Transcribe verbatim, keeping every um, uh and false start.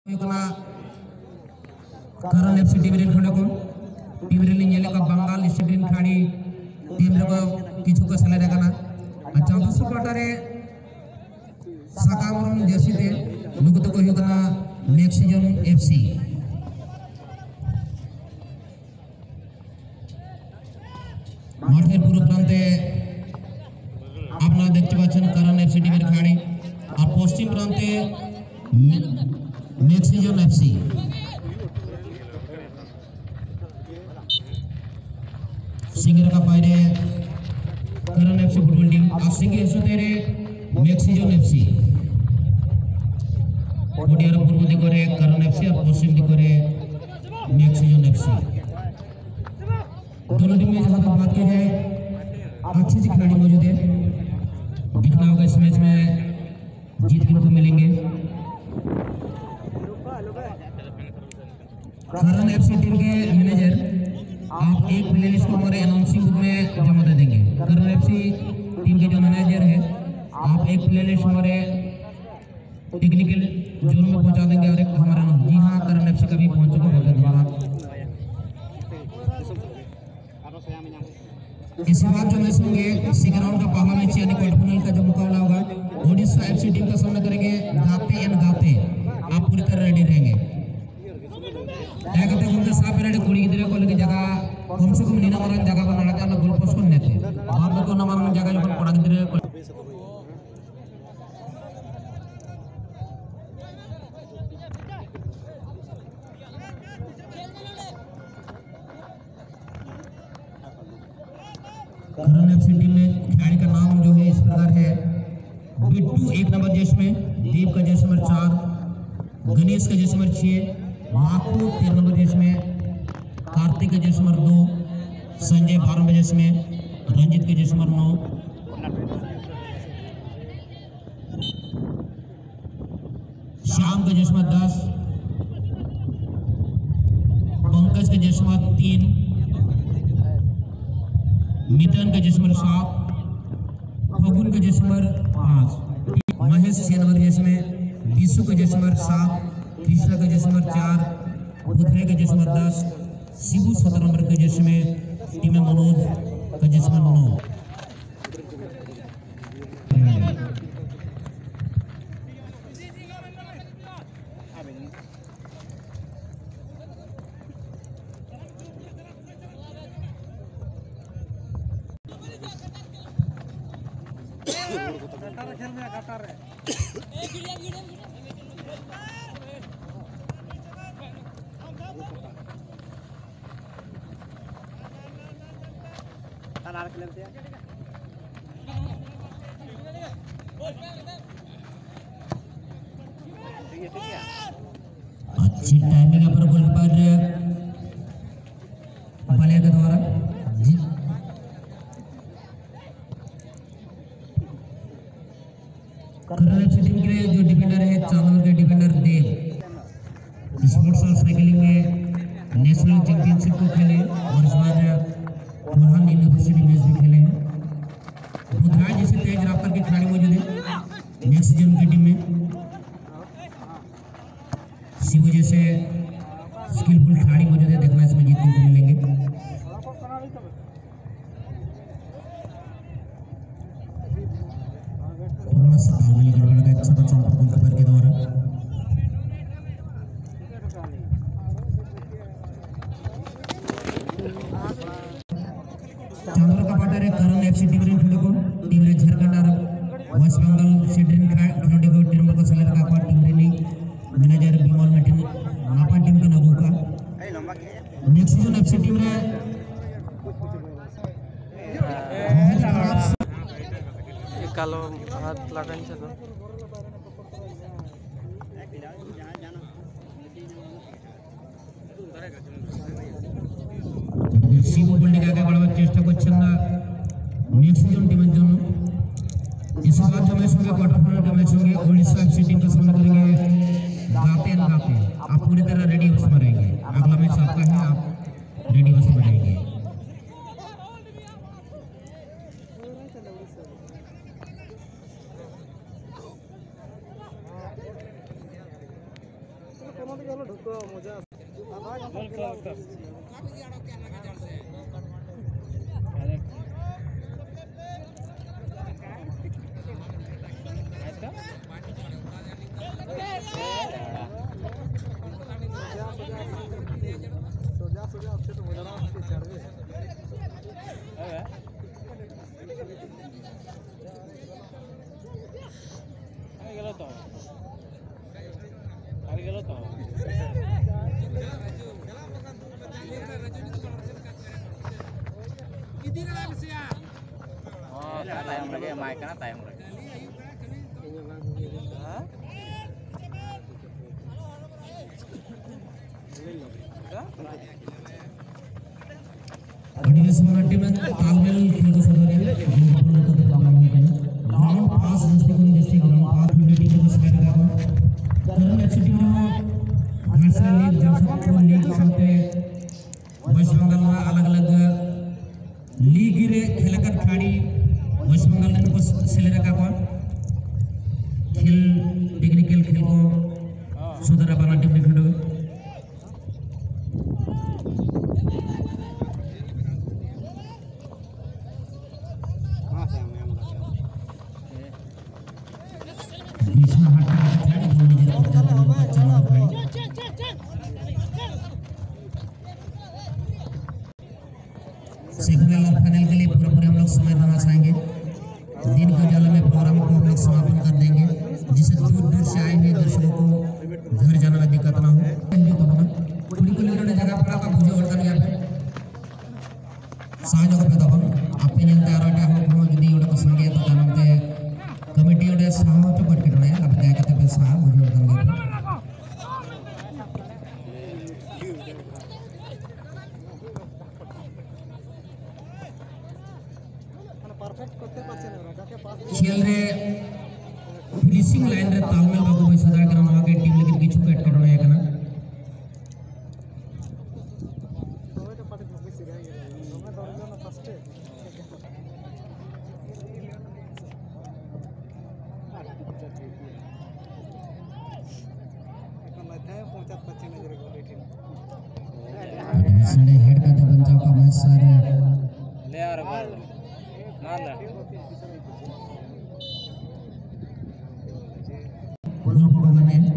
करन FC team रे खंड को टीम रे नेले का बंगाल स्टेडियम खाड़ी टीम रे को किछु को सेलेक्ट करना अच्छा दूसरा क्वार्टर रे साकावरम जर्सी ते नुक तो कहियो कना मैक्सिजन एफसी माठेर पूर्व प्रांते आपनारा देखते पाচ্ছেন करन एफसी टीम रे खाड़ी और पश्चिम प्रांते मैक्सिजन एफसी सिंगर का पायरे करन एफसी फुटबॉल टीम और सिंगे सुतेरे मैक्सिजन एफसी ओडियार पूर्व दिगरे करन एफसी और पश्चिम दिगरे मैक्सिजन एफसी दोनों टीम में जहां तक बात की जाए अच्छी सी खिलाड़ी मौजूद है दिखना होगा इस मैच में जीत किनको मिलेंगे करन एफसी टीम के मैनेजर आप एक प्लेलिस्ट को हमारे अनाउंसिंग बुक में जमा दे देंगे। करन एफसी टीम के जो मैनेजर है आप एक प्लेलिस्ट हमारे टेक्निकल जोन में पहुंचा देंगे और एक हमारा जी हाँ करन एफसी का भी पहुंच चुका बहुत धन्यवाद। इसके बाद जो मैच होंगे इसी ग्राउंड का पहला मैच यानी क्वार्टर फाइनल का जो मुकाबला होगा ओडिशा एफसी टीम का सामना करेंगे गाते एंड गाते आप पूरी तरह रेडी रहेंगे क्या कहते हैं उनके साथ रेडी कुड़ी गिदरे को लेके जगह कम से कम नीना मारन जगह को नाड़ा के गोल पोस्ट करने थे बाद में तो ना मारन जगह जो पड़ा गिदरे करन एफसी टीम में खिलाड़ी का नाम जो है इस प्रकार है बिट्टू एक नंबर जैस में दीप का जैस नंबर चार गणेश का जैस नंबर छह माकू तीन नंबर जैस में कार्तिक का जैस नंबर दो संजय बारह नंबर जैस में रंजित का जैस नंबर नौ श्याम का जैस नंबर दस पंकज का जैस नंबर तीन मितन का जैस नंबर सात फगुन का जैस नंबर पाँच महेश छह नंबर जैस में विशु का जैस नंबर सात कृष्णा का जैस नंबर चार बुधरे का जैस नंबर दस शिबू सत्रह नंबर के जैस में टीम मनोज का जैस नंबर नौ अच्छी टाइमिंग पर गोलकीपर बले के द्वारा करन एफसी टीम के जो डिफेंडर है चार नंबर के डिफेंडर देव स्पोर्ट्स और साइकिलिंग में नेशनल चैंपियनशिप को खेले और इस बार बुरहान यूनिवर्सिटी मैच भी खेले हैं। बुधराज जैसे तेज रफ्तार के खिलाड़ी मौजूद है मैक्सिजन की टीम में शिवू जैसे स्किलफुल खिलाड़ी मौजूद है देखना इसमें जीतने को मिलेंगे। थोड़ा सा तालमेल गड़बड़ का अच्छा बच्चा गोलकीपर के द्वारा चांदोर का पार्टनर है करन एफसी टीम रे खंड को टीम रे झारखंड और वेस्ट बंगाल स्टेडियम खंड को टीम को सेलेक्ट का टीम रे मैनेजर विमल मिटिन नापा टीम के नगु का मैक्सिजन एफसी टीम रे कालो हाथ लगाइन छ तो শিবু পল্লিকাকে গড়াবার চেষ্টা করছেন না मैक्सिजन टीम জন্য इस बार जो मैच होंगे क्वार्टर फाइनल का मैच होंगे ओडिशा एफसी टीम का सामना करेंगे गाते एंड गाते आप पूरी तरह रेडी हाउस में रहेंगे अगला मैच आपका है आप रेडी हाउस में रहेंगे। Oh, tayang lagi ya, mic karena tayang lagi. Ini semua tim yang tampil kita saudara ya, belum kita tampil kan. Ground pass district district ground pass di tim selera apa. Karena F C tim hasil league jam satu league sampai West Bengal अलग-अलग league रे खेलकर खिलाड़ी waste Bengal ने को selera apa. खेल technical खेल को saudara bana tim dividu. Semifinal और फाइनल के लिए पूरे पूरे हम लोग समय देना चाहेंगे। दिन के उजाले में प्रोग्राम को हम लोग समापन कर देंगे, जिससे दूर दूर से आए हुए दर्शकों को घर जाने में दिक्कत ना हो। पूरी को लेकर जगह पड़ा का मुझे और करने पे सहयोग पे तब आप इन तैयार होता है हम यदि उन्हें को संगे तो जानते कमेटी उन्हें सहयोग तो बढ़ के रहे अब क्या कहते हैं साहब मुझे और करने खेल रे फिनिशिंग लाइन रे तालमेल बाबू भाई सदा करना आगे टीम लेकिन किछु बैट करना है करना संडे हेड का तो बंजाव का मैच सारे ले यार मार मार ले गोल बनाने